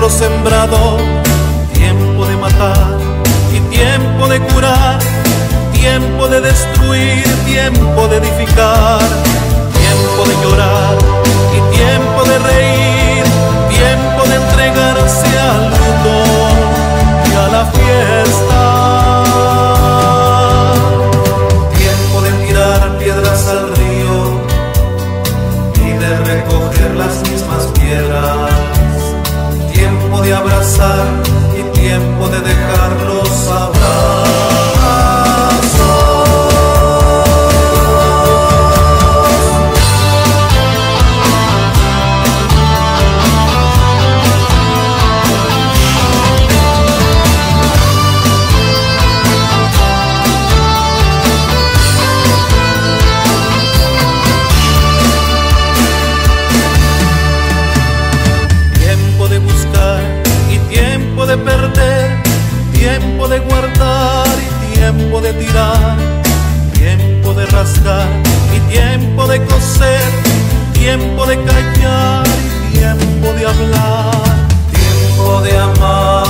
lo sembrado, tiempo de matar y tiempo de curar, tiempo de destruir, tiempo de edificar, tiempo de llorar y tiempo de reír, tiempo de entregarse al luto y a la fiesta, tiempo de tirar piedras al río y de recoger las mismas piedras, tiempo de abrazar y tiempo de dejar los abrazos. De perder, tiempo de guardar y tiempo de tirar, tiempo de rasgar y tiempo de coser, tiempo de callar y tiempo de hablar, tiempo de amar